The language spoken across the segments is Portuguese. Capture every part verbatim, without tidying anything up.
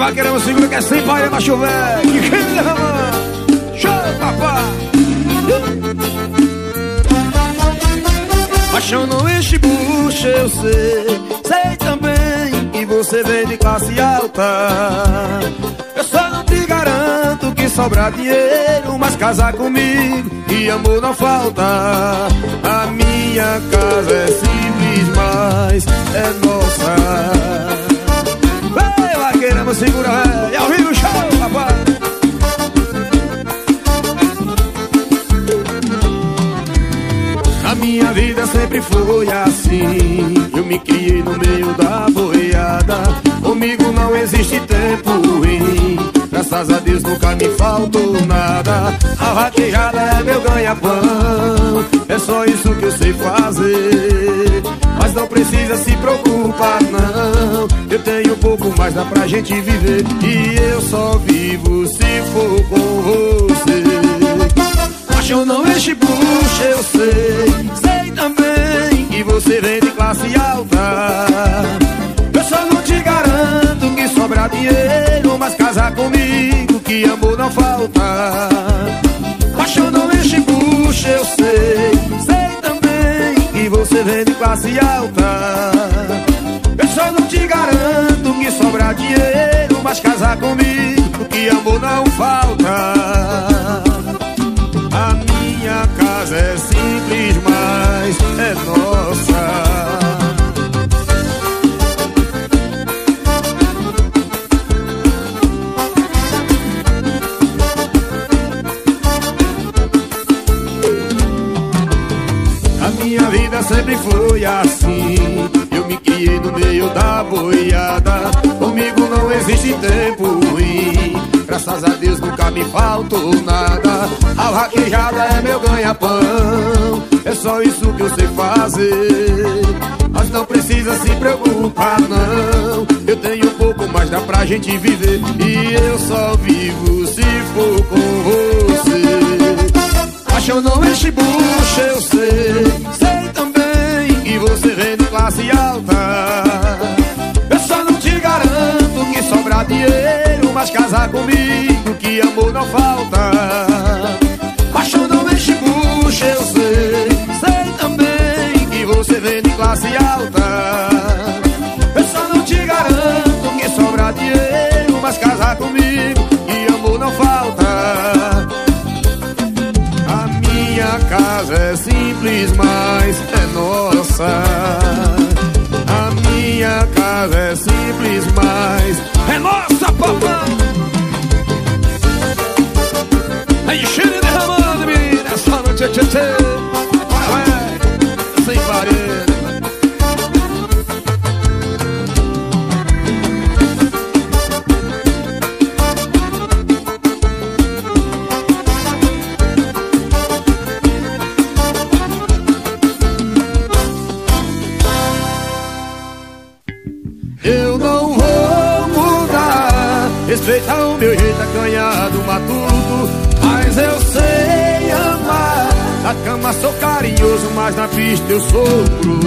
vaqueirão segura que é sem pai, é macho velho. Que quem derrama? Show, papai. Paixão não enche bucha, eu sei. Sei também que você vem de classe alta. Eu só não te garanto que sobra dinheiro, mas casar comigo e amor não falta. A minha casa é simples, mas é nossa. Ei, vaqueirão, segura, velho. Ao vivo, show, papai. A minha vida sempre foi assim. Eu me criei no meio da boiada. Comigo não existe tempo ruim. Graças a Deus nunca me faltou nada. A vaquejada é meu ganha-pão. É só isso que eu sei fazer. Mas não precisa se preocupar não. Eu tenho um pouco mais, dá pra gente viver. E eu só vivo se for com você. Paixão não enche bucha, eu sei. Sei também que você vem de classe alta. Eu só não te garanto que sobra dinheiro, mas casar comigo que amor não falta. Paixão não enche bucha, eu sei. Sei também que você vem de classe alta. Eu só não te garanto que sobra dinheiro, mas casar comigo que amor não falta. A minha casa é simples, mas é nossa. A minha vida sempre foi assim. Eu me criei no meio da boiada. Comigo não existe tempo ruim. Graças a Deus nunca me faltou nada. A vaquejada é meu ganha-pão. É só isso que eu sei fazer. Mas não precisa se preocupar não. Eu tenho um pouco mais, dá pra gente viver. E eu só vivo se for com você. Paixão não enche bucha, eu sei. Sei também que você vem de classe alta. Eu só não te garanto que sobra dinheiro, mas casar comigo que amor não falta. Paixão não enche bucha, eu sei. Sei também que você vem de classe alta. Eu só não te garanto que sobra dinheiro, mas casar comigo que amor não falta. A minha casa é simples, mas é nossa. A minha casa é simples, mas é nossa, papai. Aí, cheiro derramando, menina, essa noite é tchê tchê. Vai, vai, sem parede. Eu não vou mudar. Respeita o meu jeito acanhado, matuto, mas eu sei amar. Na cama sou carinhoso, mas na pista eu sofro.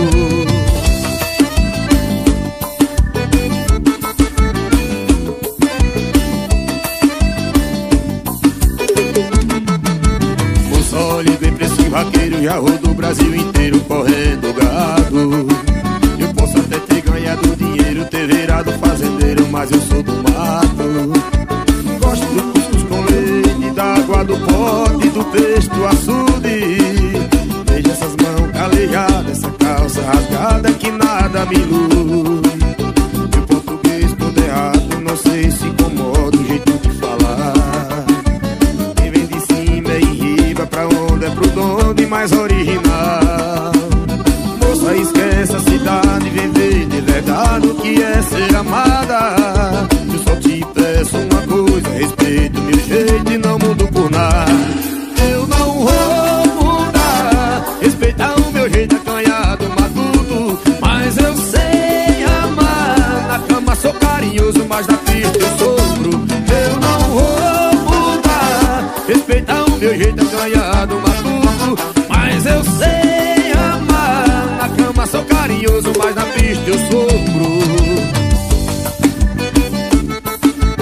Moça, olhe bem pra esse vaqueiro. Já rodou o Brasil inteiro correndo gado. Eu posso até ter ganhado dinheiro, ter virado fazendeiro, mas eu sou do mato. Gosto do cuscuz com leite, da água do pote, do peixe do açude. Veja essas mãos calejadas, essa calça rasgada que nada me ilui. Meu português todo errado, não sei se incomoda o jeito de falar. Quem vem de cima é enriba, pra onde é pro dono e mais original. Moça, esquece a cidade, viver de verdade o que é ser amada. Eu só te peço uma coisa, respeito o meu jeito e não mudo por nada. Eu não vou mudar, respeitar o meu jeito acanhado, matuto, mas eu sei amar. Na cama sou carinhoso, mas na pista eu sofro. Eu não vou mudar, respeitar o meu jeito acanhado, matuto, mas eu sei amar. Na cama sou carinhoso, mas na pista eu sofro.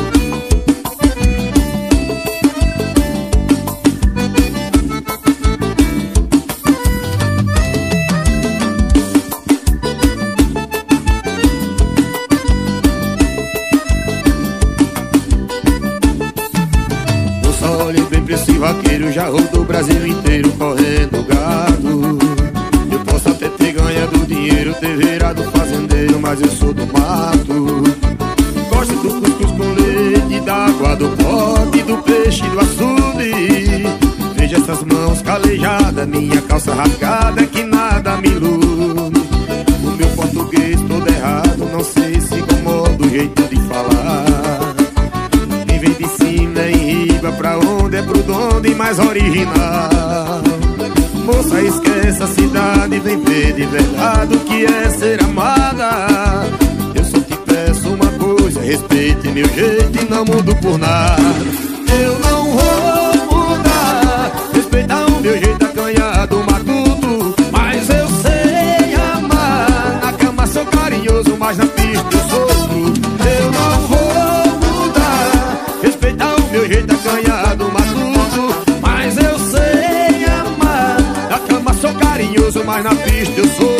Brasil inteiro correndo gado. Eu posso até ter ganhado dinheiro, ter virado fazendeiro, mas eu sou do mato. Gosto do cuscuz com leite, da água do pote, do peixe, do açude. Veja essas mãos calejadas, minha calça rasgada, que nada me ilude. O meu português todo errado, não sei se incomoda o jeito de falar. Quem vem de cima é em riba, pra onde é pro donde mais original. Moça, esquece a cidade, vem ver de verdade o que é ser amada. Eu só te peço uma coisa, respeite meu jeito e não mudo por nada. Eu não vou mudar, respeitar o meu jeito acanhado, matuto, mas eu sei amar. Na cama sou carinhoso, mas na pista eu sofro. Eu não vou mudar, respeitar o meu jeito acanhado, matuto, mas eu sei amar. Na cama sou carinhoso, mas na pista eu sofro.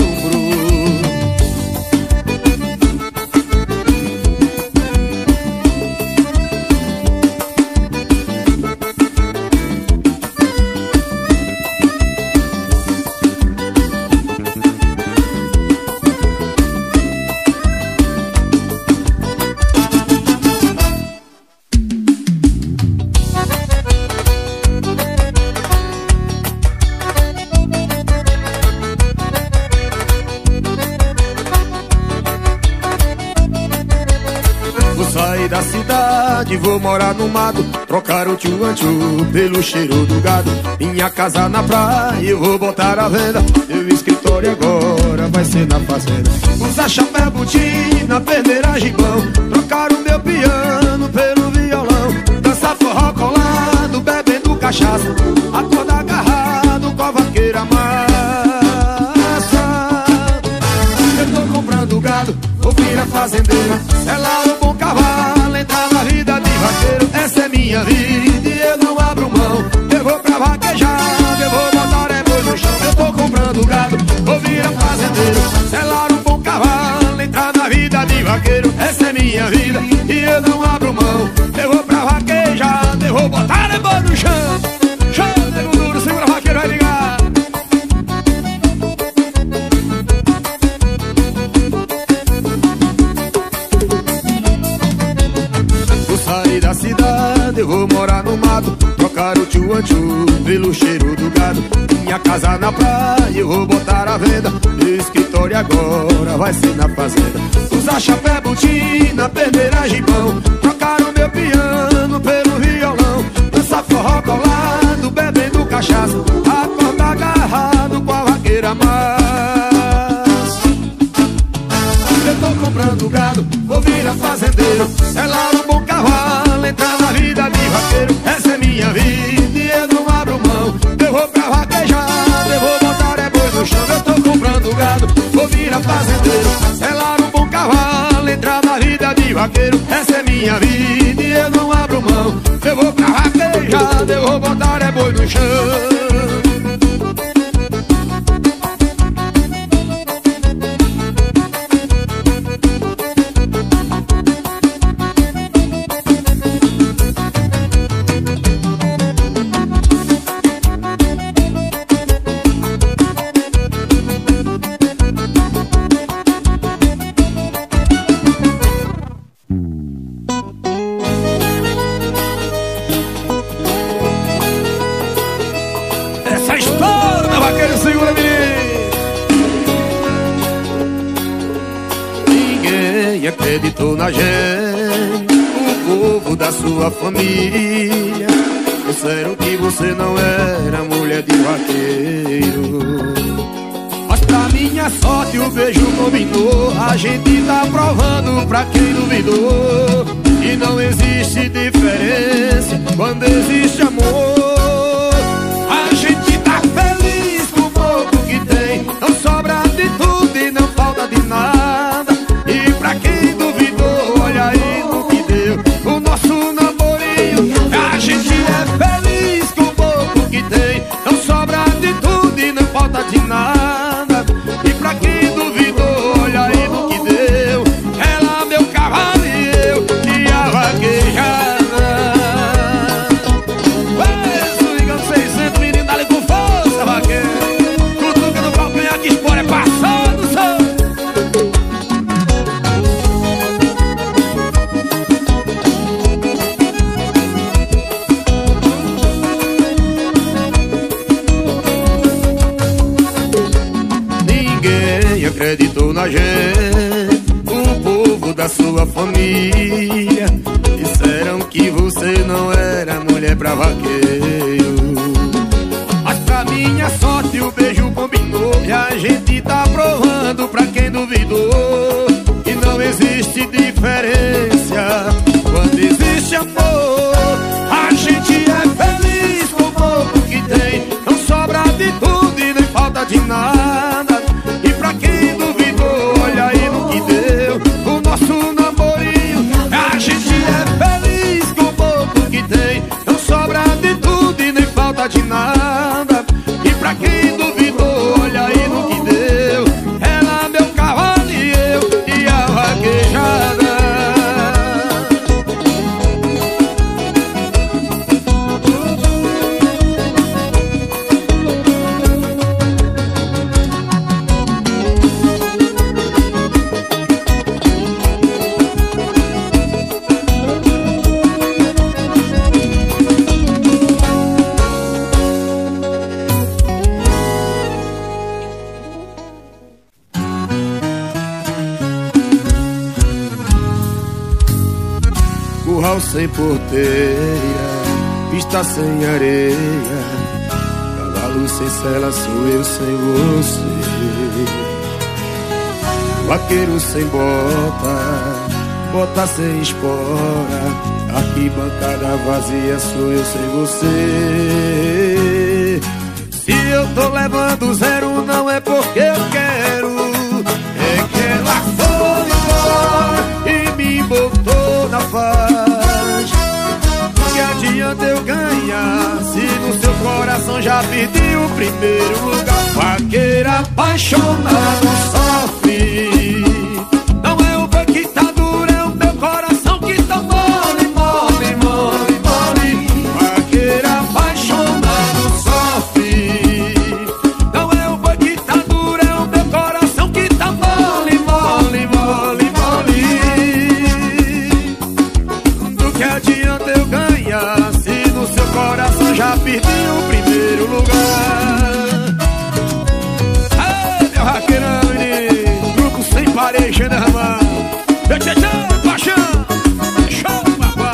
Da cidade, vou morar no mato, trocar o tchu-an-tchu pelo cheiro do gado. Minha casa na praia, eu vou botar à venda. Meu escritório agora vai ser na fazenda. Usar chapéu, botina, perder gibão, trocar o meu piano pelo violão. Dançar forró colado, bebendo cachaça, acordar agarrado com a vaqueira massa. Eu tô comprando gado, vou virar fazendeiro, selar um bom cavalo, entrar na vida de vaqueiro. Essa é minha vida e eu não abro mão. Eu vou pra vaquejar, eu vou botar é boi no chão. Eu tô comprando gado, vou virar fazendeiro, selar um bom cavalo, entrar na vida de vaqueiro. Essa é minha vida e eu não abro mão. Eu vou pra vaquejar, eu vou botar é boi no chão. Chão, nego duro, segura a vaqueiro, vai ligar. Da cidade, eu vou morar no mato, trocar o tchu-an-tchu pelo cheiro do gado. Minha casa na praia, eu vou botar à venda. Meu escritório agora vai ser na fazenda. Usar chapéu, botina, perder gibão, trocar o meu piano pelo violão. Dançar forró colado, bebendo cachaça, acordar agarrado com a vaqueira massa. Eu tô comprando gado, vou virar fazendeiro, selar um bom cavalo, entrar na vida de vaqueiro. Essa é minha vida e eu não abro mão. Eu vou pra vaquejar, eu vou botar é boi no chão. Eu tô comprando gado, vou virar fazendeiro, selar um bom cavalo, entrar na vida de vaqueiro. Essa é minha vida e eu não abro mão. Eu vou pra vaquejar, eu vou botar é boi no chão. Acreditou na gente, o povo da sua família. Disseram que você não era mulher de vaqueiro. Mas pra minha sorte o beijo combinou. A gente tá provando pra quem duvidou. E não existe diferença quando existe amor. A gente tá feliz com o pouco que tem, não sobra de tudo e não falta de nada. E pra quem duvidou, olha aí no que deu o nosso namorinho. A gente é feliz com o pouco que tem, não sobra de tudo e não falta de nada. E pra quem duvidou, olha aí no que deu. Ela, meu cavalo e eu, e a vaquejada. Ué! ninguém acreditou na gente. O povo da sua família disseram que você não era mulher pra vaqueiro. Mas pra minha sorte o beijo combinou e a gente tá provando pra quem duvidou que não existe diferença quando existe amor. A gente é feliz com o pouco que tem, não sobra de tudo e nem falta de nada. E pra quem duvidou, olha aí no que deu o nosso namorinho. A gente é feliz com o pouco que tem, não sobra de tudo e nem falta de nada. E pra quem duvidou, olha aí no que deu. Ela, meu cavalo e eu, e a vaquejada. Curral sem porteira, pista sem areia, cavalo sem sela, sou eu sem você. Vaqueiro sem bota, bota sem espora, arquibancada vazia, sou eu sem você. Se eu tô levando zero não é porque eu quero, é que ela foi embora e me botou na faixa. Que adianta eu ganhar se no seu coração já perdi o primeiro lugar? Vaqueira apaixonado sofre, não é o boi que tá duro, é o meu coração que tá mole, mole, mole, mole. Vaqueira apaixonado sofre, não é o boi que tá duro, é o meu coração que tá mole, mole, mole, mole. Do que adianta eu ganhar se no seu coração já perdi o primeiro lugar? Ei, meu vaqueirão, menino, grupo sem parede, né, irmão? Tchê, tchê, tchê, paixão, show, papai.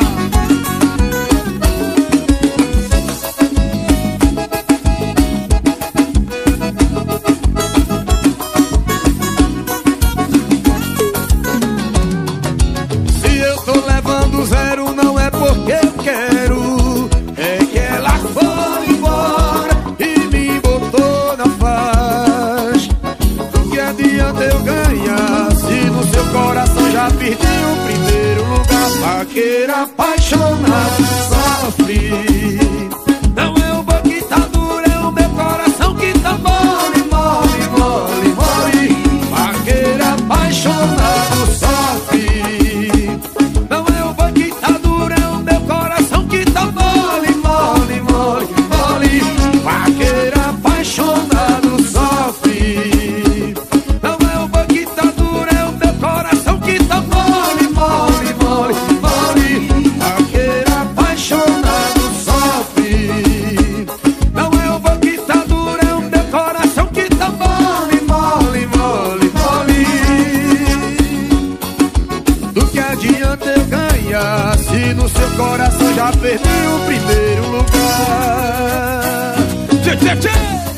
Se eu tô levando zero não é porque eu quero, é que ela foi embora e me botou na faixa. Do que adianta eu ganhar se no seu coração já perdi o primeiro lugar? Vaqueira apaixonado sofre, não é o boi que tá duro, é o meu coração que tá mole, mole, mole, mole. Vaqueira apaixonado sofre, não é o boi que tá duro, é o meu coração que tá mole, mole, mole, mole. Vaqueira apaixonado sofre, não é o boi que tá duro, é o meu coração que tá mole, mole, mole, mole. Vaqueira apaixonado sofre, não é o boi que tá duro, é o meu coração que tá mole, mole, mole, mole. Do que adianta eu ganhar se no seu coração já perdi o primeiro lugar? Tchê, tchê, tchê.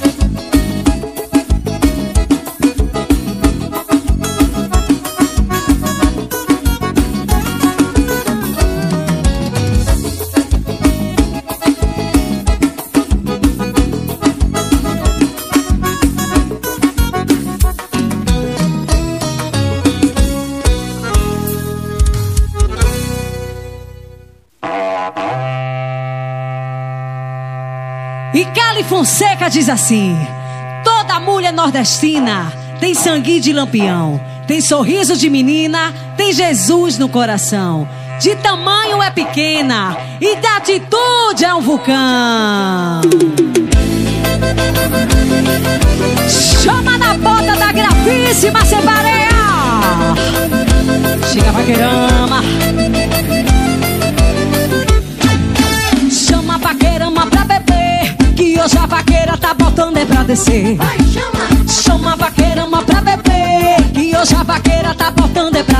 E Cali Fonseca diz assim: toda mulher nordestina tem sangue de lampião, tem sorriso de menina, tem Jesus no coração. De tamanho é pequena e da atitude é um vulcão. Chama na bota da gravíssima Sembareia. Chega vaqueirama, chama vaqueirama pra beber, que hoje a vaqueira tá botando é pra descer. Vai, chama. Chama vaqueirama pra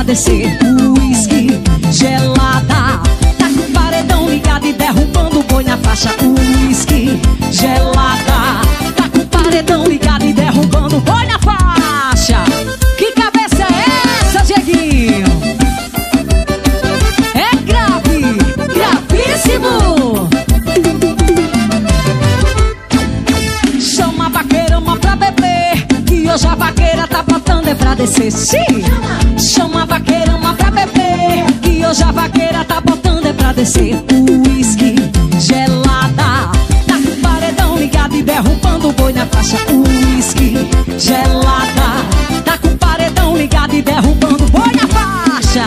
descer. Uísque gelada, tá com o paredão ligado e derrubando o boi na faixa. Uísque gelada, tá com o paredão ligado e derrubando o boi na faixa. Que cabeça é essa, Dieguinho? É grave, gravíssimo. Chama a vaqueirama pra beber, que hoje a vaqueira tá botando é pra descer. Sim. Chama a vaqueirama pra beber, que hoje a vaqueira tá botando é pra descer. Uísque gelada, tá com o paredão ligado e derrubando o boi na faixa. Uísque gelada, tá com o paredão ligado e derrubando o boi na faixa.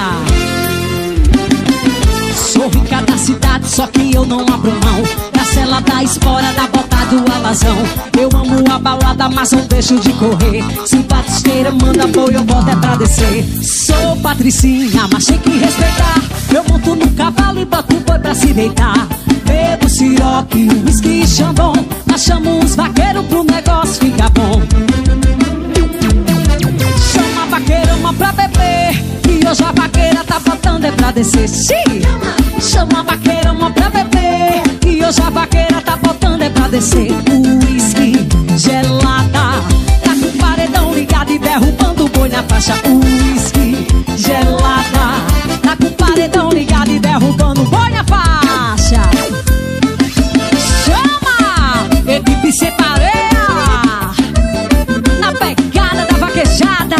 Sou rica da cidade, só que eu não abro mão da cela, da espora, da bota do alazão. Eu amo a balada, mas não deixo de correr. Se batisteira manda boi, eu boto é pra descer. Sou patricinha, mas tem que respeitar. Eu monto no cavalo e boto o boi pra se deitar. Bebo siroque, uísque e xandão, mas chamo os vaqueiros pro negócio ficar bom. Chama a vaqueirama pra beber, que hoje a vaqueira tá botando é pra descer. Sim. Chama a vaqueirama pra beber, que hoje a vaqueira tá botando é pra descer. Uísque gelada, tá com o paredão ligado e derrubando o boi na faixa. Uísque gelada, tá com o paredão ligado e derrubando o boi na faixa. Chama! Equipe separeia, na pegada da vaquejada.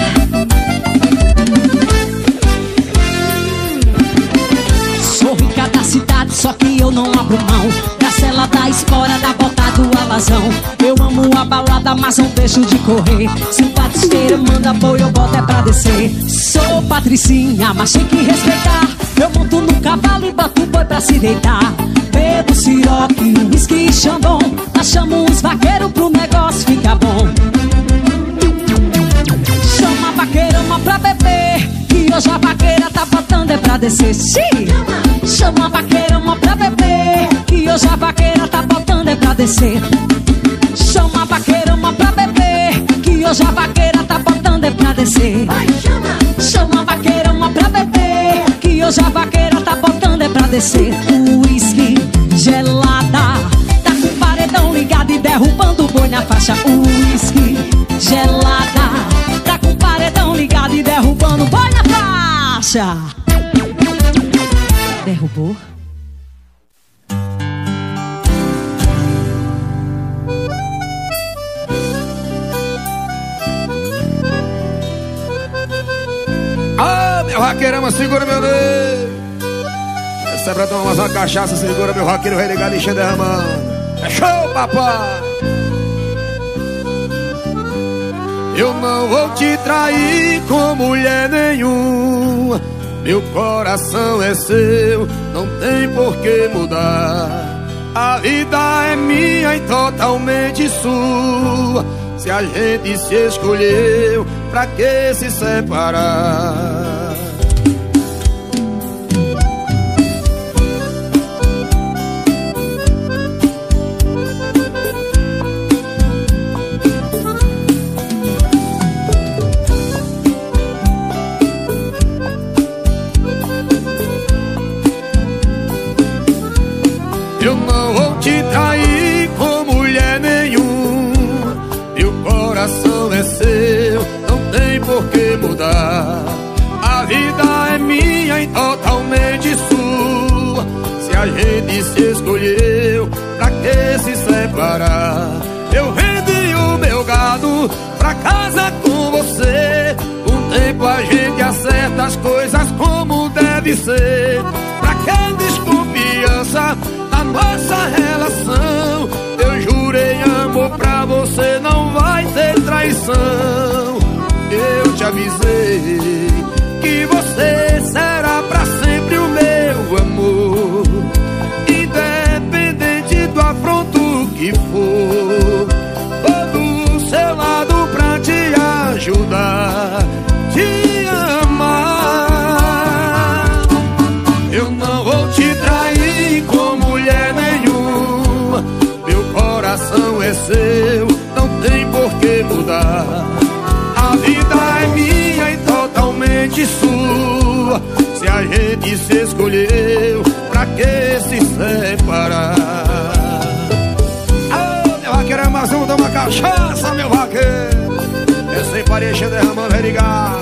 Sou rica da cidade, só que eu não abro mão da cela, da espora, da bota do alazão. Eu amo a balada, mas não deixo de correr. Se o batisteira manda boi, eu boto é pra descer. Sou patricinha, mas tem que respeitar. Eu monto no cavalo e boto o boi pra se deitar. Bebo siroque, uísque e xandão, mas chamo os vaqueiros pro negócio ficar bom. Chama a vaqueirama pra beber, que hoje a vaqueira tá botando é pra descer. Sim. Chama a vaqueirama pra beber, que hoje a vaqueira tá botando é pra descer. Chama a vaqueirama pra beber, que hoje a vaqueira tá botando é pra descer. Chama a vaqueirama pra beber, que hoje a vaqueira tá botando é pra descer. Uísque gelada, tá com o paredão ligado e derrubando o boi na faixa. Uísque gelada, tá com o paredão ligado e derrubando o boi na faixa. Derrubou? Ah, meu vaqueirama, segura meu dedo. Essa é pra tomar mais uma cachaça, segura meu vaqueiro, vai ligar lixo derramando. É show, papai. Eu não vou te trair com mulher nenhuma. Meu coração é seu, não tem por que mudar. A vida é minha e totalmente sua. Se a gente se escolheu, pra que se separar? Eu não vou te trair com mulher nenhuma. Meu coração é seu, não tem por que mudar. A vida é minha e totalmente sua. Se a gente se escolheu, pra que se separar? Eu vendi o meu gado pra casa com você. Com o tempo a gente acerta as coisas como deve ser. Pra que desconfiança na nossa relação? Eu jurei amor pra você, não vai ter traição. Eu te avisei que você será pra sempre o meu amor, independente do afronto que for. Tô do seu lado pra te ajudar, te amar. Eu não vou te trair com mulher nenhuma. Meu coração é seu, não tem por que mudar. A vida é minha e totalmente totalmente sua. Se a gente se escolheu, pra que se separar? Ah, meu vaqueiro é mais um, dá uma cachaça, meu vaqueiro. Eu sem parecer derramando, vai ligar.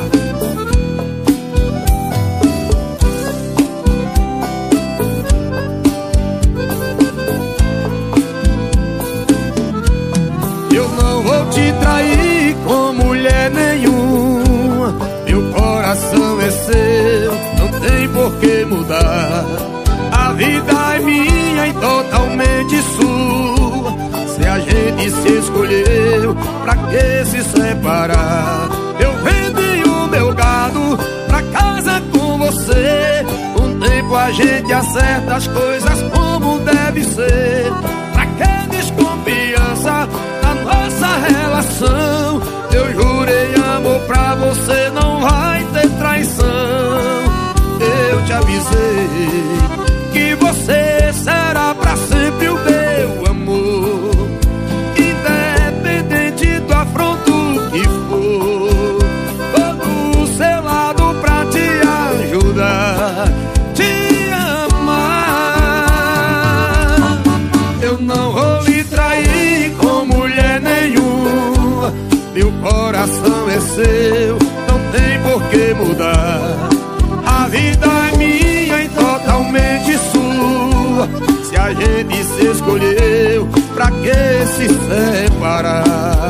Eu não vou te trair com mulher nenhuma. Meu coração é seu, não tem por que mudar. A vida é minha e totalmente sua. Se a gente se escolheu, pra que se separar? Eu vendi o meu gado pra casa com você. Com o tempo a gente acerta as coisas como deve ser. Pra que desconfiança na nossa relação? Eu jurei amor pra você, não vai ter traição. Eu te avisei que você será pra sempre o meu amor, independente do afronto que for. Tô do seu lado pra te ajudar, te amar. Eu não vou lhe trair com mulher nenhuma. Meu coração é seu, não tem por que mudar. A vida é minha e totalmente sua. Se a gente se escolheu, pra que se separar?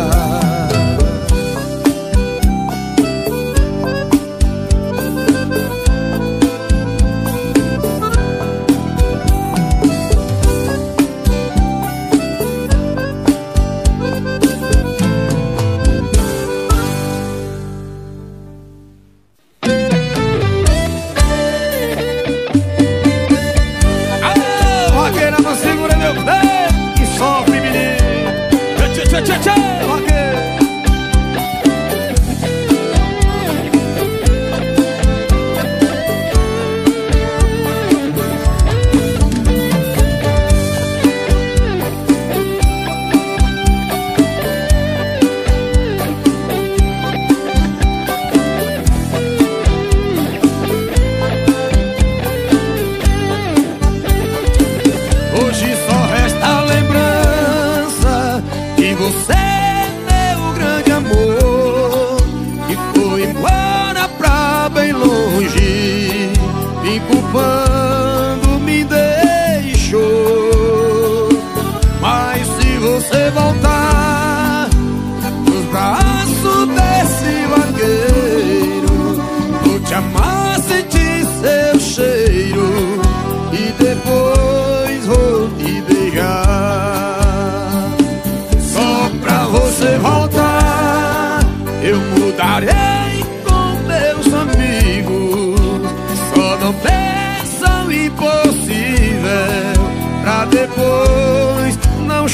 Depois não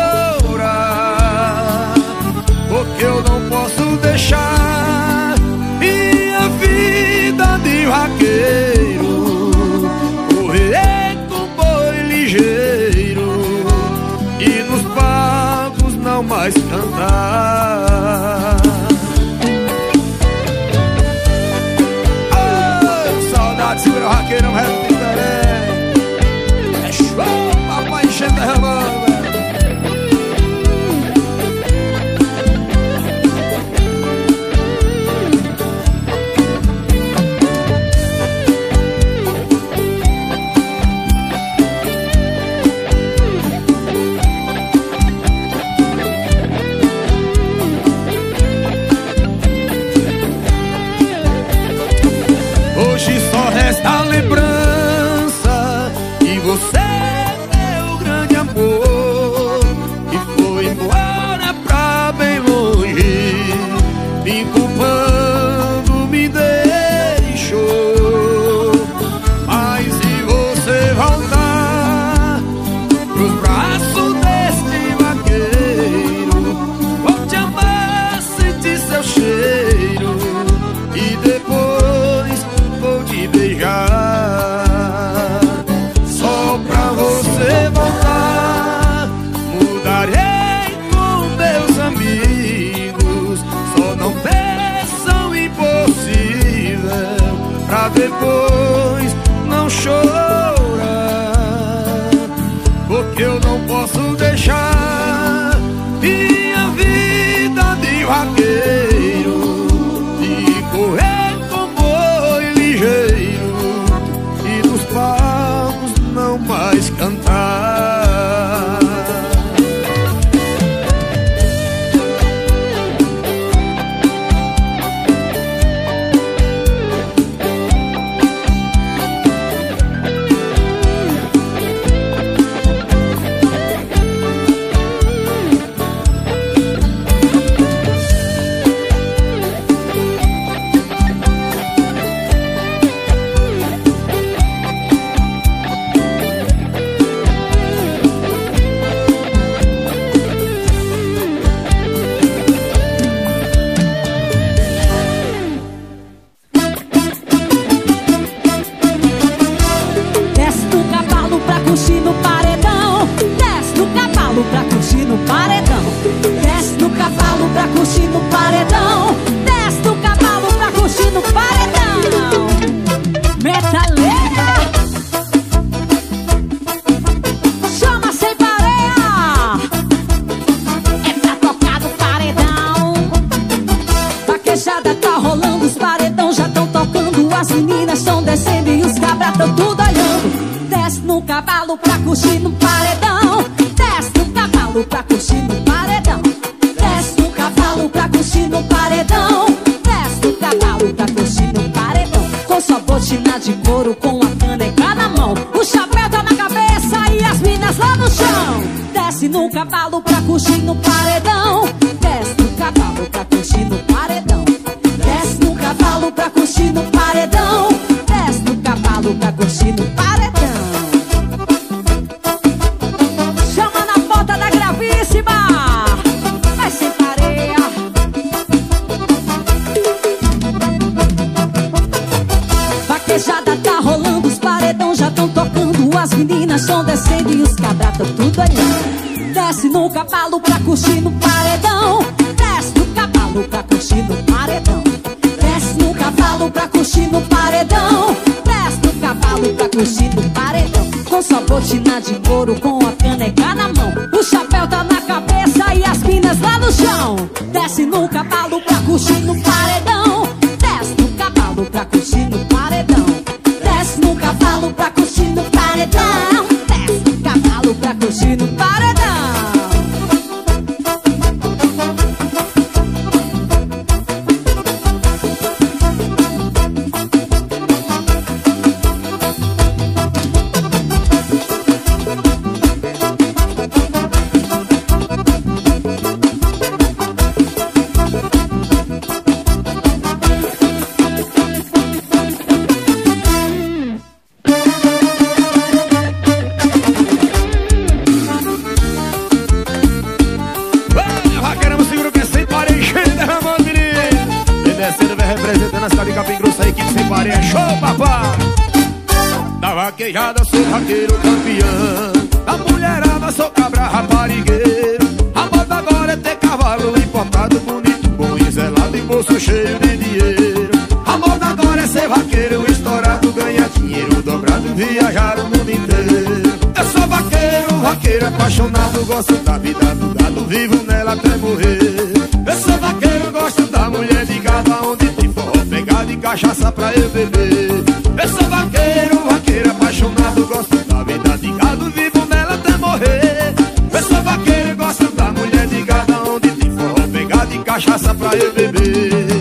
chorar, porque eu não posso deixar minha vida de vaqueiro correr com boi ligeiro e nos palcos não mais cantar. Oh, saudade, segura o vaqueiro, não é papai enchendo a remanga. Hoje só resta a lembrança e você que foi embora pra bem longe, me culpando me deixou. Mas se você voltar pros braços deste vaqueiro, vou te amar, sentir seu cheiro e depois vou te beijar. Só pra você voltar, mudarei com meus amigos. Só não peçam impossível, depois não chorar, porque eu não posso deixar minha vida de vaqueiro, de correr com boi ligeiro e nos palcos não mais cantar. vaquejada, sou vaqueiro campeão. Da mulherada, sou cabra raparigueiro. A moda agora é ter cavalo importado, bonito, bom e zelado e bolso cheio de dinheiro. A moda agora é ser vaqueiro estourado, ganhar dinheiro dobrado, viajar o mundo inteiro. Eu sou vaqueiro, vaqueiro apaixonado, gosto da vida do gado, vivo nela até morrer. Eu sou vaqueiro, gosto da mulher de gado, onde tem forró pegado e cachaça pra eu beber. Eu sou vaqueiro, vaqueiro apaixonado, gosto da vida de gado, vivo nela até morrer. Eu sou vaqueiro, gosto da mulher de gado, onde tem forró pegado e cachaça pra eu beber.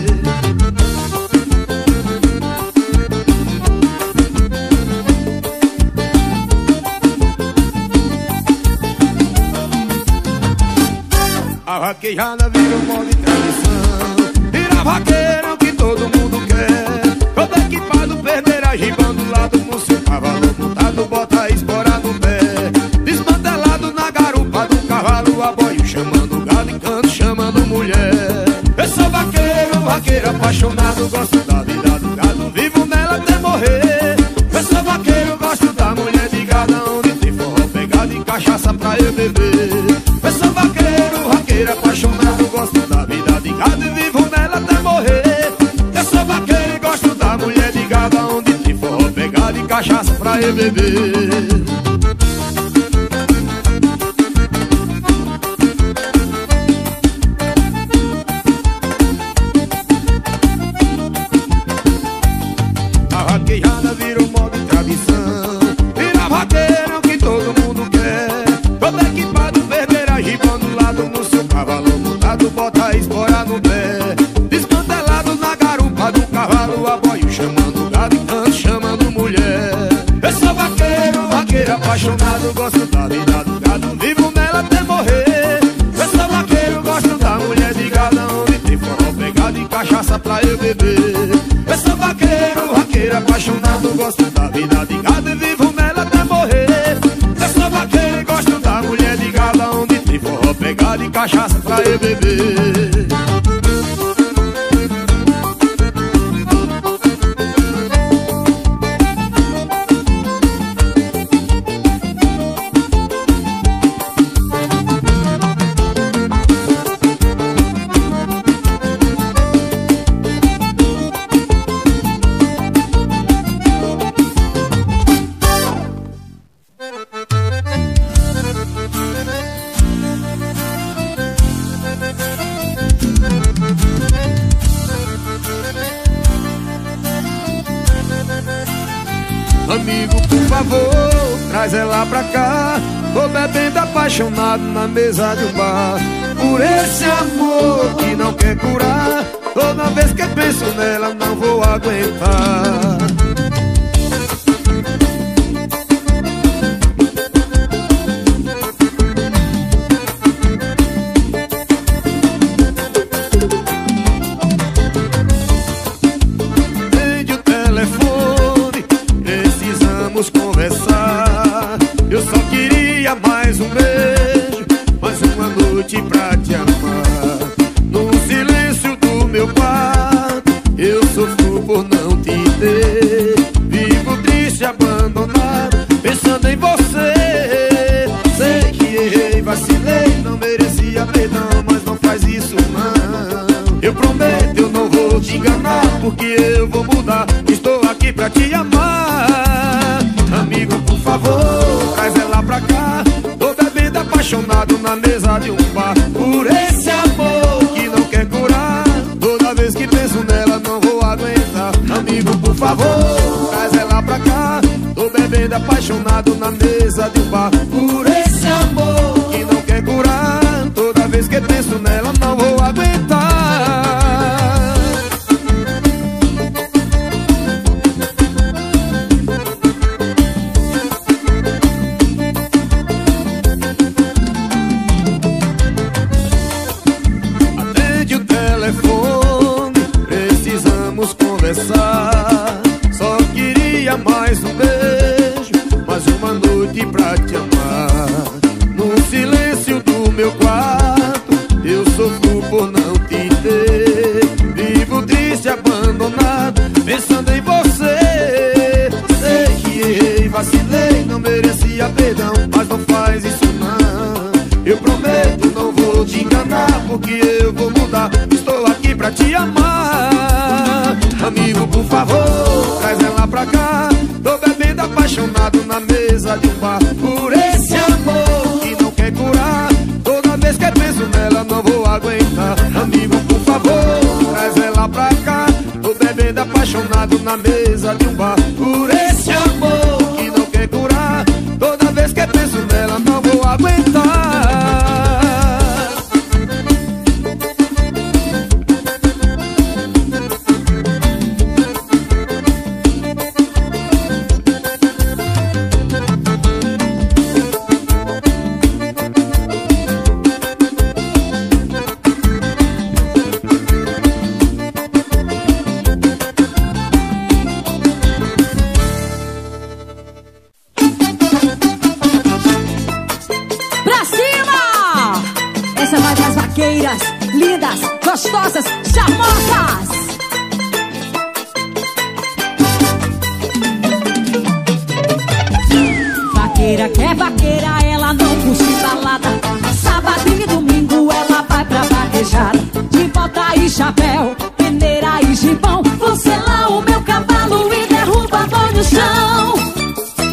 A vaquejada vira um modo de tradição, vira vaqueiro que todo mundo quer. Todo equipado, perderá gibando do lado, no seu cavalo montado, bota a espora no pé. Desmantelado na garupa do cavalo, a boio chamando gado e canto chamando mulher. Eu sou vaqueiro, vaqueiro apaixonado, gosto da vida do gado, vivo nela até morrer. Eu sou vaqueiro, gosto da mulher de gado, onde tem forró pegado e cachaça pra eu beber. Eu sou vaqueiro, vaqueiro apaixonado, gosto da vida de gado e vivo nela até morrer. Eu sou vaqueiro e gosto da mulher de gado, onde tem pra eu beber. A vaquejada virou moda e tradição, vira vaqueiro que todo mundo quer. Todo equipado, verdeira, gibão do lado, no seu cavalo montado, bota a espora no pé. Desmantelado na garupa do cavalo, aboio chamando gado e canto chamando mulher. Eu sou vaqueiro, vaqueiro apaixonado, gosto da vida do gado, vivo nela até morrer. Eu sou vaqueiro, gosto da mulher de gado, onde tem forró pegado e cachaça pra eu beber. Eu sou vaqueiro, vaqueiro apaixonado, gosto da vida de gado e vivo nela até morrer. Eu sou vaqueiro e gosto da mulher de gado, onde tem forró pegado e cachaça pra eu beber. Amigo, por favor, traz ela pra cá. Tô bebendo apaixonado na mesa de um bar, por esse amor que não quer curar. Toda vez que penso nela não vou aguentar. Atende o telefone, precisamos conversar. Eu só queria mais um beijo, mais uma noite pra te amar. No silêncio do meu quarto, eu sofro por não te ter. Vivo triste, abandonado, pensando em você. Sei que errei, vacilei, não merecia perdão, mas não faz isso não. Eu prometo, eu não vou te enganar, porque eu vou mudar. Estou aqui pra te amar. Amigo, por favor, traz ela pra cá. Tô bebendo apaixonado na mesa de um bar, por esse amor que não quer curar. Toda vez que penso nela não vou aguentar. Amigo, por favor, traz ela pra cá. Tô bebendo apaixonado na mesa de um bar, por esse amor que não quer curar. Toda vez que penso nela não vou aguentar. Só queria mais um beijo, mais uma noite pra te amar. No silêncio do meu quarto, eu sofro por não te ter. Vivo triste, abandonado, pensando em você. Sei que errei, vacilei, não merecia perdão, mas não faz isso não. Eu prometo, não vou te enganar, porque eu vou mudar. Estou aqui pra te amar. Amigo, por favor, traz ela pra cá. Tô bebendo apaixonado na mesa de um bar, por esse amor que não quer curar. Toda vez que penso nela não vou aguentar. Amigo, por favor, traz ela pra cá. Tô bebendo apaixonado na mesa de um bar, por esse amor que não quer curar. Toda vez que penso nela não vou aguentar. Lindas, gostosas, charmosas. Vaqueira que é vaqueira, ela não curte balada. Sábado e domingo ela vai pra vaquejada. De bota e chapéu, peneira e gibão. Você lá o meu cavalo e derruba a mão no chão.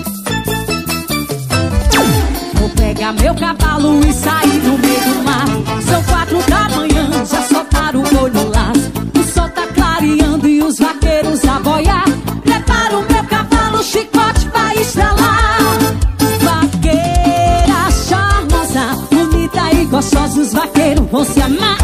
vaqueiro vão se amar.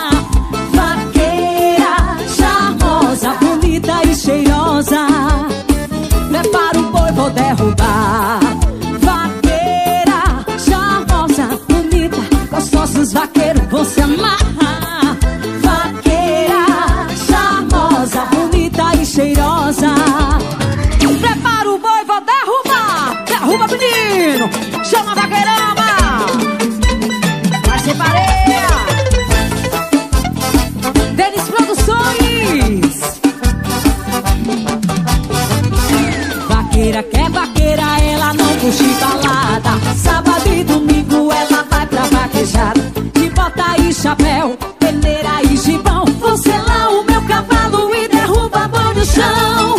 Vaqueira charmosa, bonita e cheirosa, prepara o boi, vou derrubar. Vaqueira charmosa, bonita, gostosos vaqueiros vão se amar. Vaqueira charmosa, bonita e cheirosa, prepara o boi, vou derrubar. Derruba, menino, chama a vaqueirama, vai ser pareia. Denis Produções. Vaqueira quer vaqueira, ela não curte balada. Sábado e domingo ela vai pra vaquejada. De bota e chapéu, peneira e gibão, vou selar o meu cavalo e derruba boi no chão.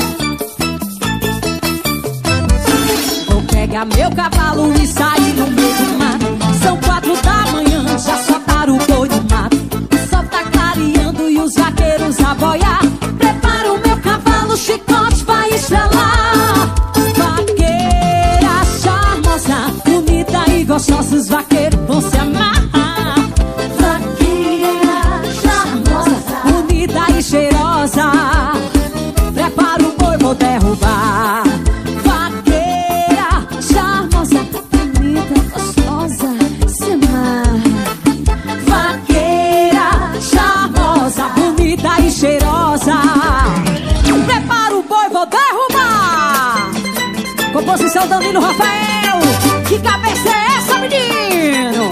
Vou pegar meu cavalo e sair no meio do mato. São quatro da manhã, já soltaram o boi do mato. O sol tá clareando e os vaqueiros a boiar. Prepara o meu cavalo, chicote vai estrelar. Vaqueira charmosa, bonita e gostosos vaqueiros vão se amar. Vaqueira charmosa, bonita e cheirosa, prepara o boi, vou derrubar. Vaqueira charmosa, bonita, gostosa, se amar. Vaqueira charmosa, bonita e cheirosa, prepara o boi, vou derrubar. Composição Danilo Rafael. Que cabeça é essa, menino?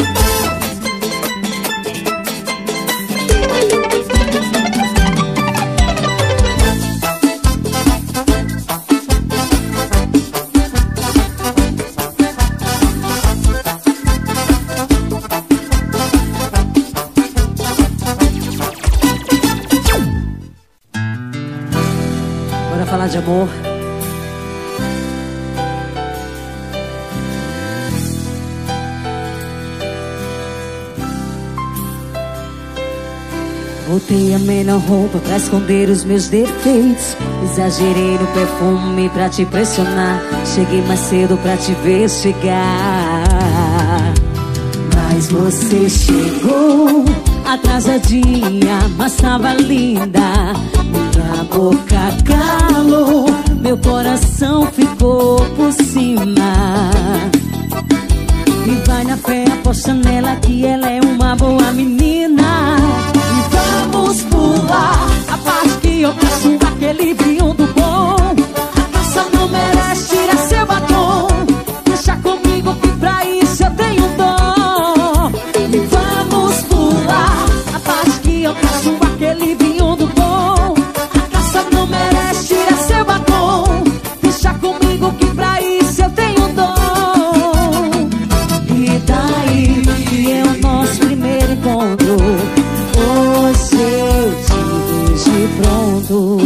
Bora falar de amor. Botei a melhor roupa pra esconder os meus defeitos. Exagerei no perfume pra te impressionar. Cheguei mais cedo pra te ver chegar. Mas você chegou atrasadinha, mas tava linda. Minha boca calou, meu coração ficou por cima. E vai na fé, aposta nela que ela é uma boa menina. E vamos pular a parte que eu peço aquele vinho do bom. A caça não merece, tira seu batom. Deixa comigo que pra isso eu tenho dom. E vamos pular a parte que eu peço aquele vinho do bom. A caça não merece, tira seu batom. Deixa comigo que pra isso eu tenho dom. E daí que é o nosso primeiro encontro. Hoje eu te vejo pronto.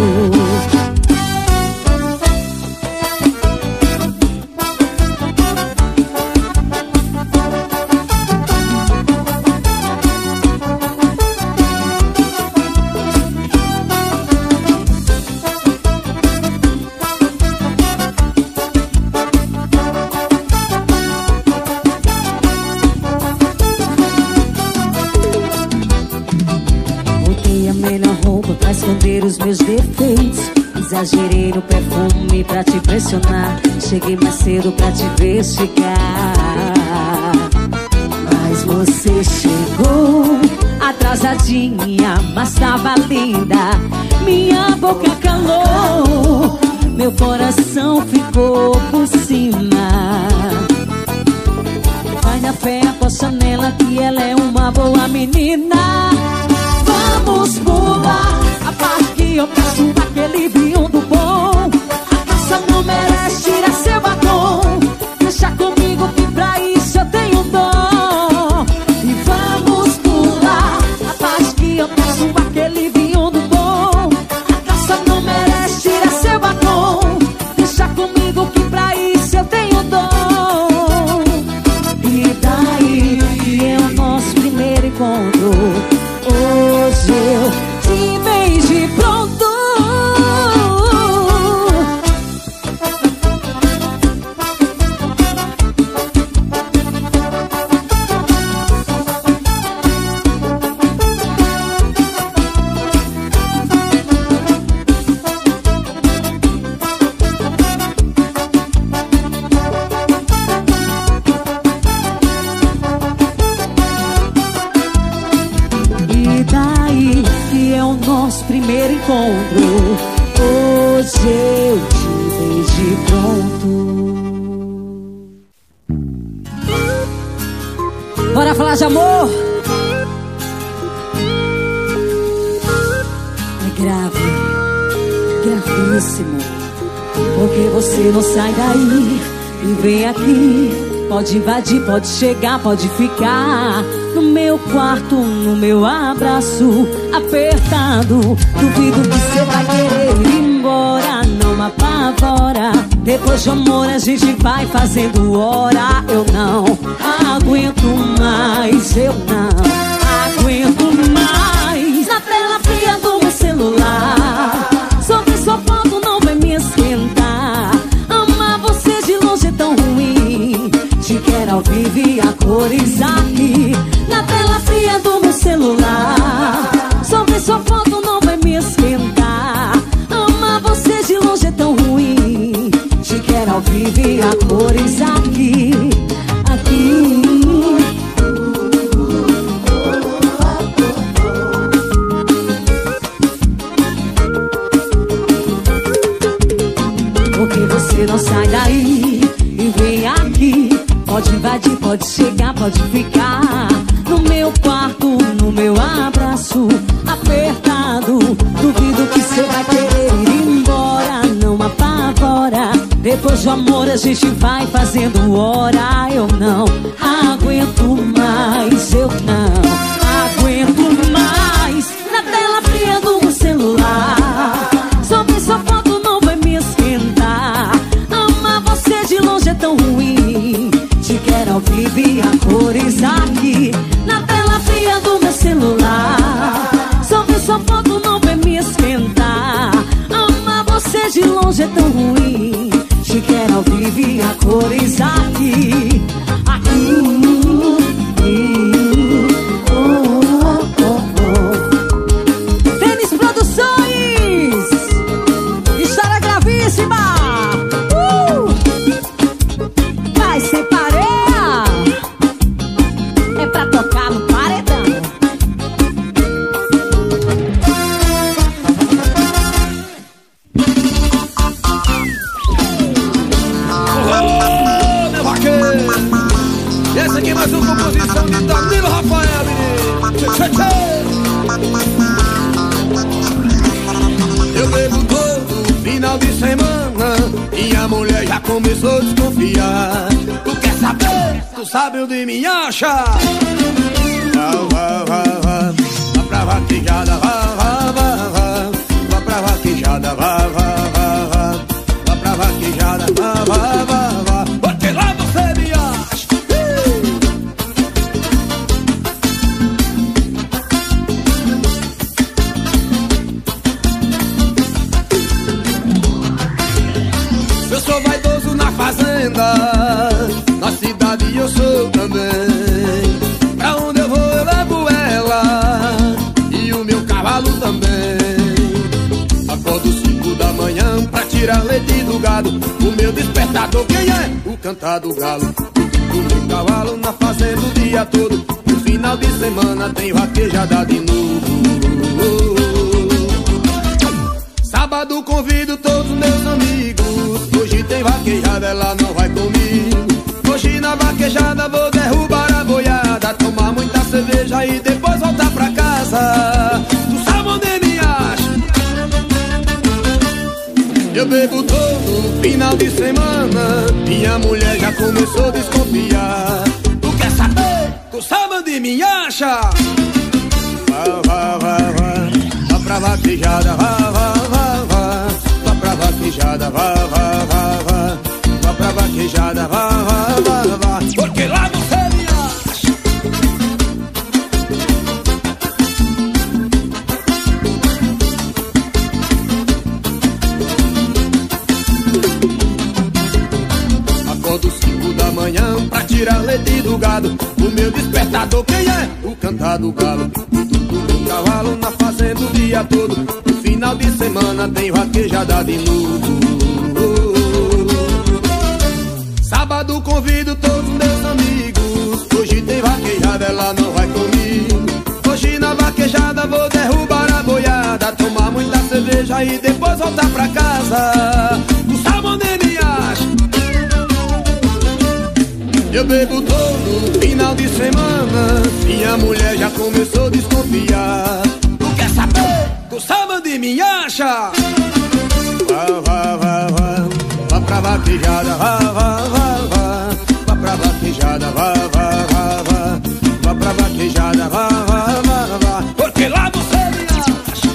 Esconder os meus defeitos. Exagerei no perfume pra te impressionar. Cheguei mais cedo pra te ver chegar. Mas você chegou atrasadinha, mas tava linda. Minha boca calou, meu coração ficou por cima. Vai na fé, aposta nela que ela é uma boa menina. Vamos pular a parte que eu peço aquele vinho do bom. A caça não merece, tira seu batom. Deixa comigo que pra isso eu tenho dom. E vamos pular a parte que eu peço aquele vinho do bom. A caça não merece, tira seu batom. Deixa comigo que pra isso eu tenho dom. E daí que é o nosso primeiro encontro. Hoje eu te vejo pronto. primeiro encontro. Hoje eu te dei de pronto. Bora falar de amor. É grave, gravíssimo, porque você não sai daí e vem aqui. Pode invadir, pode chegar, pode ficar no meu quarto, no meu abraço apertado. Duvido que você vai querer ir embora, não me apavora. Depois de amor a gente vai fazendo hora. Eu não aguento mais, eu não aguento mais. Na tela fria do meu celular, só ver sua foto não vai me esquentar. Amar você de longe é tão ruim, te quero ao vivo e a cores aqui. Na tela fria do meu celular, só ver sua foto não vai me esquentar. Amar você de longe é tão ruim, te quero ao vivo e a cores aqui, aqui. Porque você não sai daí e vem aqui. Pode invadir, pode chegar, pode ficar no meu quarto, no meu abraço apertado. Duvido que você vai querer ir embora, não me apavora. Depois do amor a gente vai fazendo hora. Eu não aguento mais, eu não aguento mais. Na tela fria do meu celular, só ver sua foto não vai me esquentar. Amar você de longe é tão ruim, te quero ao vivo e a cores aqui. Na tela fria do meu celular, só ver sua foto não vai me esquentar. Amar você de longe é tão ruim, te quero ao vivo e a cores aqui, aqui. Oh, oh, oh. Tênis Produções, história gravíssima. Uh! Vai sem pareia, é pra tocar no paredão. Ô, meu vaqueiro! E essa aqui é mais uma composição de Danilo Rafael, menino! Tchê, tchê. Eu bebo todo final de semana e a mulher já começou a desconfiar. Tu quer saber? Tu sabe onde me acha? Vá, vá, vá, vá, vá pra vaquejada, vá, vá, vá, vá, vá pra vaquejada, vá, vá, vá, vá, vá pra vaquejada, vá, vá, vá, vá, porque lá você me acha. Eu sou vaidoso na fazenda, na cidade eu sou também. Pra onde eu vou eu levo ela e o meu cavalo também. Acordo cinco da manhã pra tirar leite do gado. O meu despertador quem é? O cantar do galo. O meu cavalo na fazenda o dia todo. No final de semana tem vaquejada de novo. Sábado convido todos meus amigos. Hoje tem vaquejada, ela não vai comigo. Hoje na vaquejada vou derrubar a boiada, tomar muita cerveja e depois voltar pra casa. Tu sabe onde me acha? Eu bebo todo final de semana e a mulher já começou a desconfiar. Tu quer saber? Tu sabe onde me acha? Vá, vá, vá, vá, vá pra vaquejada, vá, vá, vá, vá, vá pra vaquejada, vá, vá, vá, vá, vá pra vaquejada, vá, vá, vá, vá, porque lá você me acha. Acordo cinco da manhã pra tirar leite do gado. O meu despertador quem é? O cantar do galo. O meu cavalo na fazenda o dia todo. No final de semana tem vaquejada de novo. Sábado convido todos meus amigos. Hoje tem vaquejada, ela não vai comigo. Hoje na vaquejada vou derrubar a boiada, tomar cerveja e depois voltar pra casa. Tu sabe onde me acha? Eu bebo todo final de semana. Minha mulher já começou a desconfiar. Tu quer saber? Tu sabe onde me acha? Vá, vá, vá, vá, vá pra vaquejada, vá, vá, vá, vá. Vá pra vaquejada, vá, vá, vá, vá. Vá pra vaquejada, vá, vá, vá, vá. Porque lá você me acha.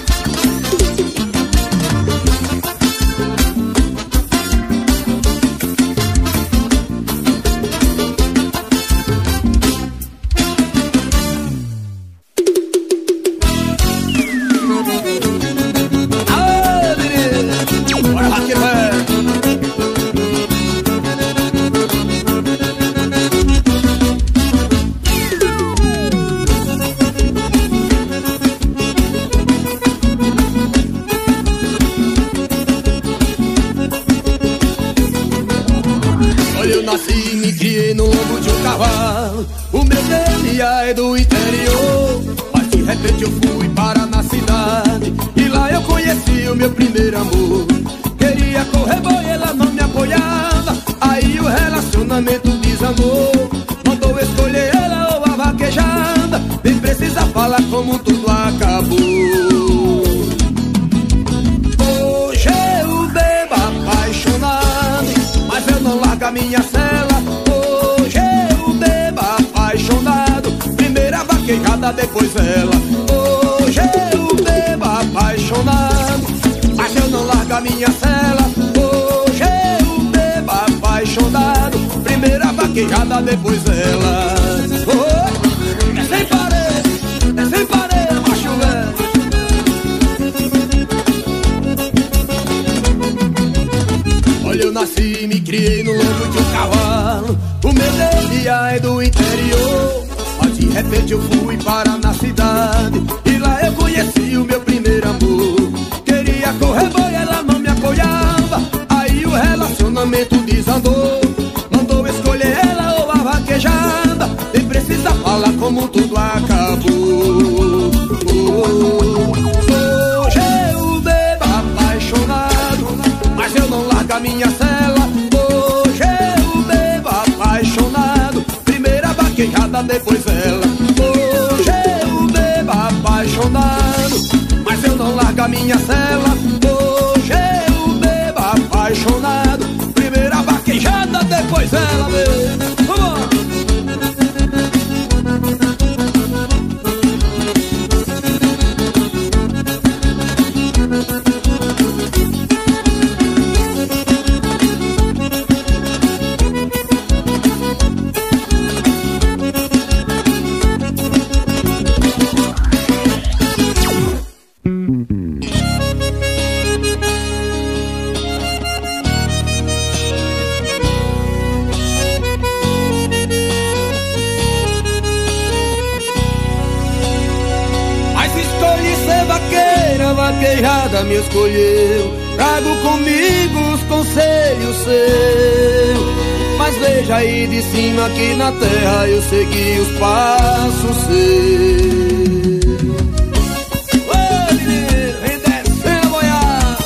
O meu D N A é do interior, mas de repente eu fui parar na cidade. E lá eu conheci o meu primeiro amor. Queria correr boi, ela não me apoiava. Aí o relacionamento desandou. Mandou escolher ela ou a vaquejada. Nem precisa falar como tudo acabou. Hoje eu bebo apaixonado, mas eu não largo a minha cela. Vaquejada, depois ela. Hoje eu bebo apaixonado, mas eu não largo a minha cela. Hoje eu bebo apaixonado. Primeira vaquejada, depois ela. Oh, é sem parede, é sem parede, macho velho. Olha, eu nasci e me criei no lombo de um cavalo. O meu D N A é do interior, mas de repente eu fui parar na cidade. E lá eu conheci o meu primeiro amor. Queria correr boi, ela não me apoiava. Aí o relacionamento desandou. Mandou escolher ela ou a vaquejada. Nem precisa falar como tudo acabou. Hoje eu bebo apaixonado, mas eu não largo a minha cela. Hoje eu bebo apaixonado. Primeira vaquejada, depois ela. Hoje eu bebo apaixonado, mas eu não largo a minha cela. Hoje eu bebo apaixonado. Primeira vaquejada, depois ela, meu. Vamos! Vaquejada me escolheu, trago comigo os conselhos seus. Mas veja aí de cima que na terra eu segui os passos seus. Ô menino, vem descendo a boiada.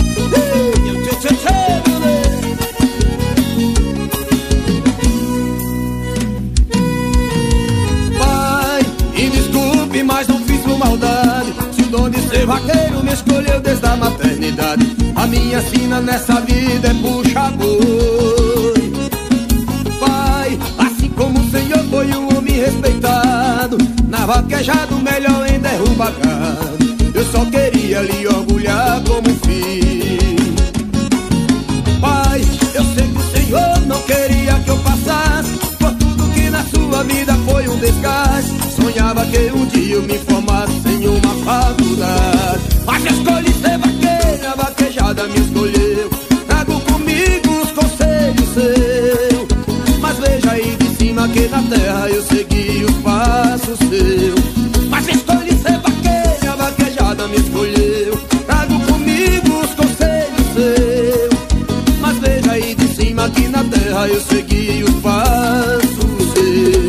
Pai, me desculpe, mas não fiz por maldade. De ser vaqueiro me escolheu desde a maternidade. A minha sina nessa vida é puxa boi. Pai, assim como o senhor foi um homem respeitado, na vaquejada o melhor em derrubar gado. Eu só queria lhe orgulhar como filho. Pai, eu sei que o senhor não queria que eu passasse por tudo que na sua vida foi um desgaste. Sonhava que um dia eu me formasse em uma faculdade. Mas eu escolhi ser vaqueira, a vaquejada me escolheu. Trago comigo os conselhos seus. Mas veja aí de cima que na terra eu segui os passos seus. Mas eu escolhi ser vaqueira, a vaquejada me escolheu. Trago comigo os conselhos seus. Mas veja aí de cima que na terra eu segui os passos seus.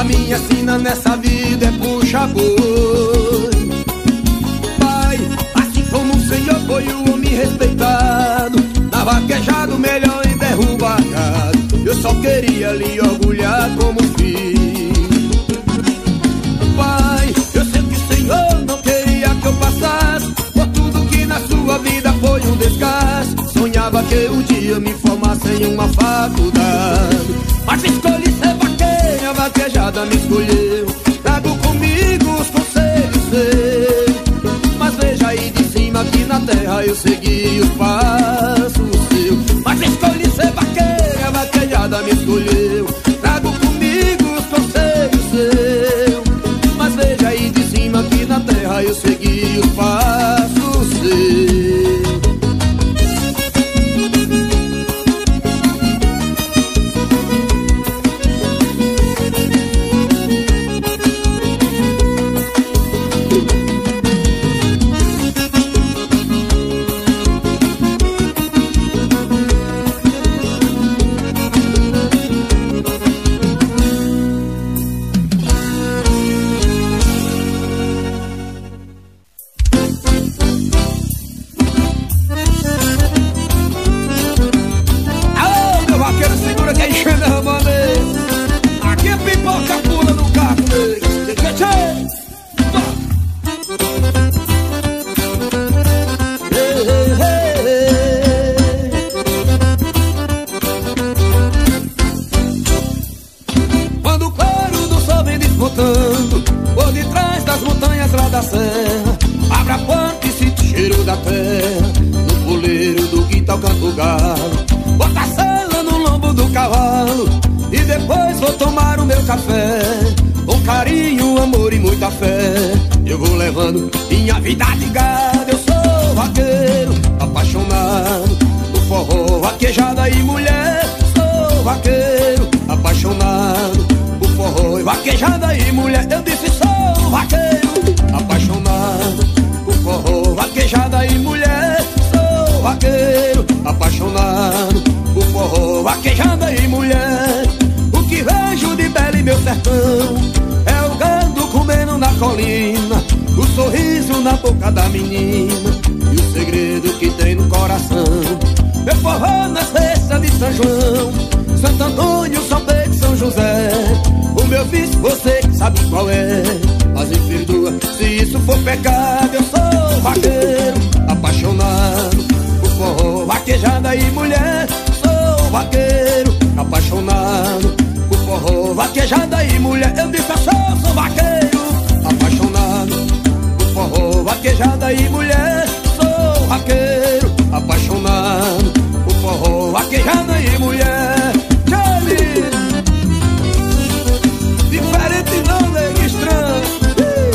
A minha sina nessa vida é puxa boi. Pai, assim como o Senhor foi o homem respeitado, na vaquejada o melhor em derrubar gado. Eu só queria lhe orgulhar como filho. Pai, eu sei que o Senhor não queria que eu passasse por tudo que na sua vida foi um desgaste. Sonhava que um dia me formasse em uma faculdade, mas escolhi ser vaqueiro, a vaquejada me escolheu. Trago comigo os conselhos seus, mas veja aí de cima aqui na terra eu segui os passos seus. Mas escolhi ser vaqueiro, a vaquejada me escolheu. Trago comigo os conselhos seus, mas veja aí de cima aqui na terra eu segui os passos seus. Minha vida de gado, eu sou vaqueiro, apaixonado por forró, vaquejada e mulher. Sou vaqueiro, apaixonado por forró, vaquejada e mulher. Eu disse sou vaqueiro, apaixonado por forró, vaquejada e mulher. Sou vaqueiro, apaixonado por forró, vaquejada e mulher. O que vejo de belo em meu sertão é o gado comendo na colina, o sorriso na boca da menina e o segredo que tem no coração. Meu forró na festa de São João, Santo Antônio, São Pedro, São José. O meu vício você sabe qual é, mas me perdoa se isso for pecado. Eu sou vaqueiro, apaixonado por forró, vaquejada e mulher. Sou vaqueiro, apaixonado por forró, vaquejada e mulher. Eu disse eu sou, sou vaqueiro, apaixonado forró, vaquejada e mulher. Sou vaqueiro, apaixonado por forró, vaquejada e mulher. Charlie, diferente não, nego estranho.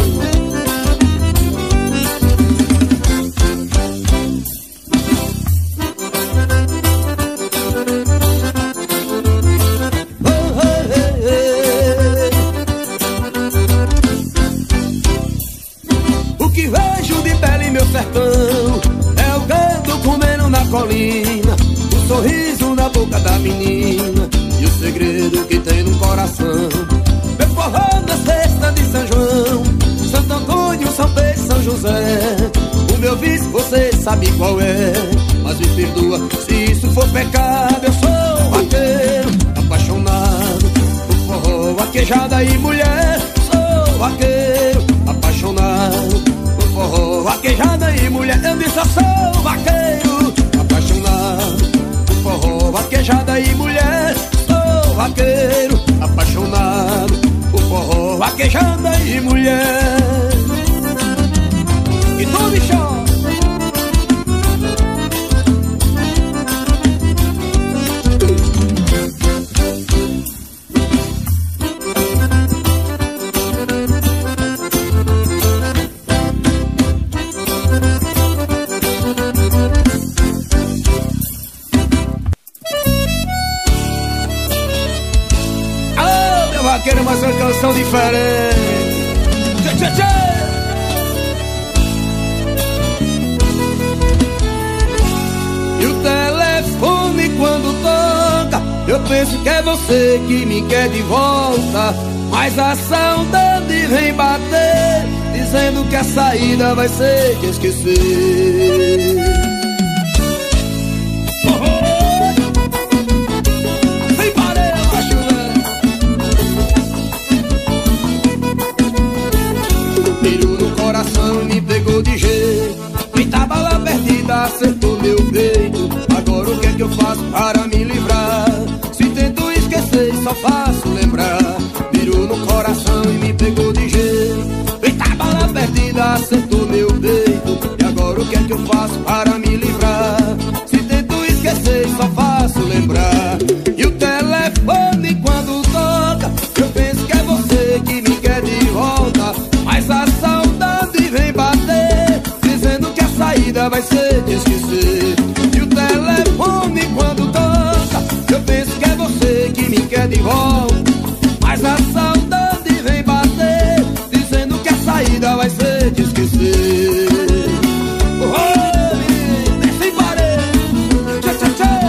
É o gado comendo na colina, o sorriso na boca da menina e o segredo que tem no coração. Meu forró na festa de São João, Santo Antônio, São Pedro, São José. O meu vício você sabe qual é, mas me perdoa se isso for pecado. Eu sou vaqueiro, apaixonado por forró, vaquejada e mulher. Sou vaqueiro, apaixonado por forró, vaquejada e mulher. Eu disse eu sou vaqueiro, apaixonado por forró, vaquejada e mulher. Sou vaqueiro, apaixonado por forró, vaquejada e mulher. E tu, bicho? Vaqueiro, mas uma canção diferente. Tchê, tchê, tchê. E o telefone quando toca, eu penso que é você que me quer de volta. mas a saudade vem bater, dizendo que a saída vai ser de esquecer. Sem parar, tiro no coração e me pegou de jeito. Feita bala perdida, acertou meu peito. Agora o que é que eu faço para me livrar? Se tento esquecer, só faço lembrar. Virou no coração e me pegou de jeito. Feita bala perdida, acertou meu peito. E agora o que é que eu faço para me livrar? Se tento esquecer, só faço lembrar. E o telefone quando toca, eu penso que é você que me quer de volta, mas a saudade vem bater, dizendo que a saída vai ser de esquecer. E o telefone quando toca, eu penso que é você que me quer de volta, mas a saudade vem bater, dizendo que a saída vai ser de esquecer. Oh, desce e pare, tchê, tchê, tchê.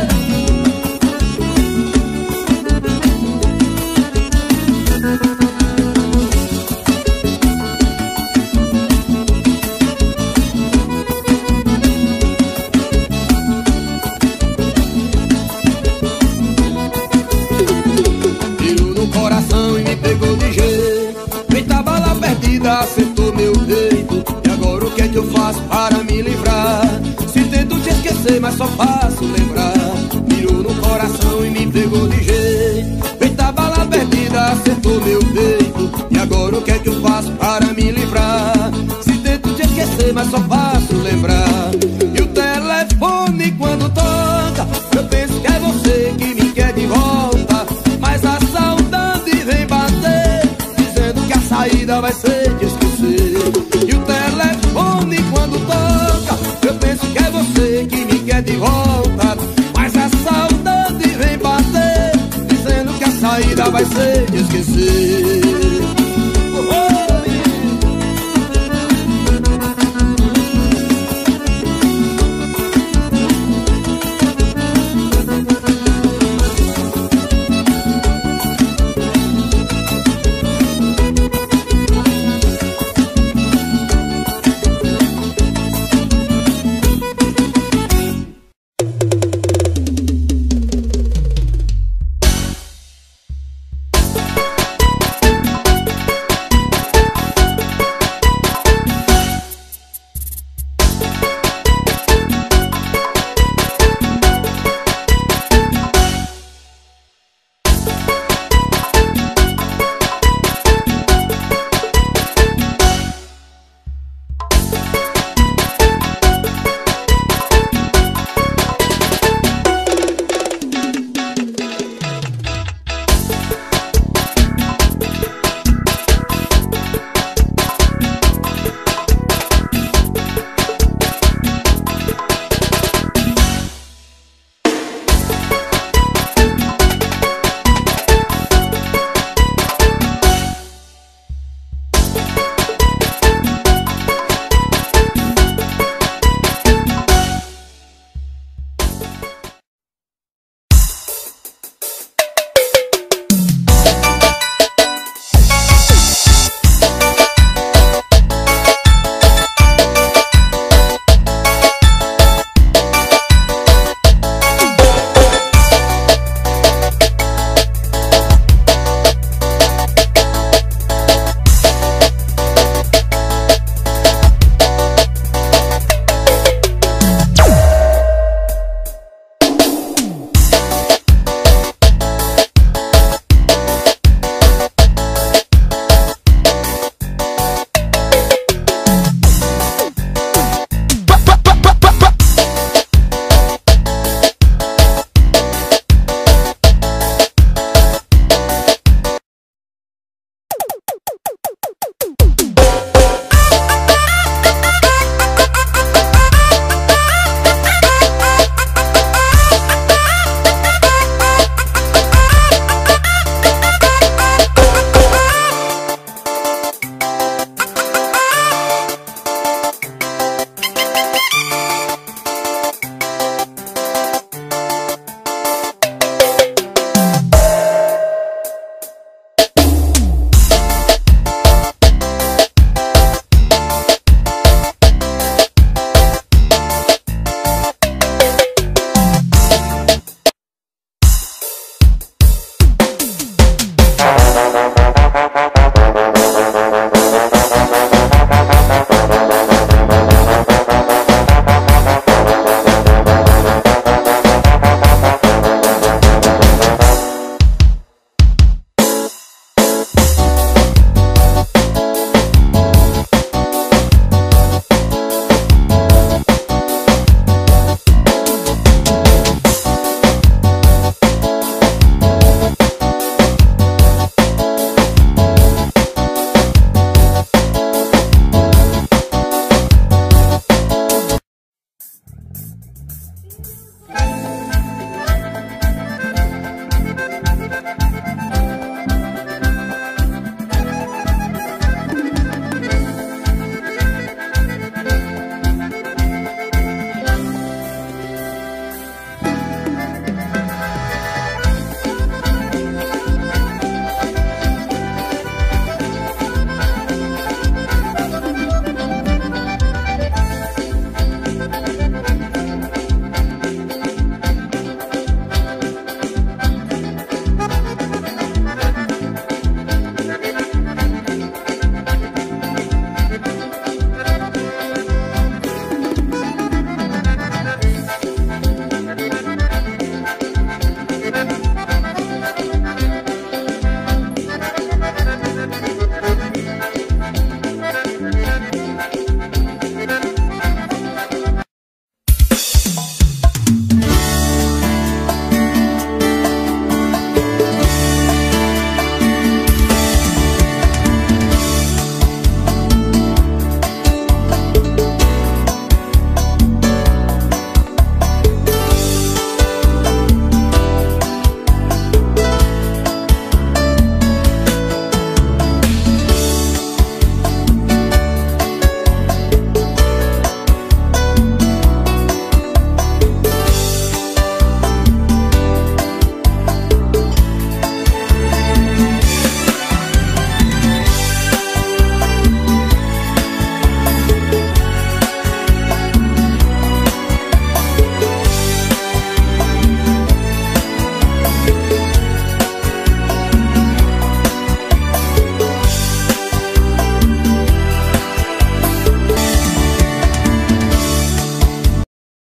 Coração e me pegou de jeito. Feita bala perdida, acertou meu peito. E agora o que é que eu faço para me livrar? Se tento te esquecer, mas só faço lembrar. Mirou no coração e me pegou de jeito. Feita bala perdida, acertou meu peito. E agora o que é que eu faço para me livrar? Se tento te esquecer, mas só faço lembrar. E o telefone quando toca, eu penso que é você que me quer de volta, mas a saudade vem bater, dizendo que a saída vai ser de esquecer. E o telefone quando toca, eu penso que é você que me quer de volta, mas a saudade vem bater, dizendo que a saída vai ser de esquecer.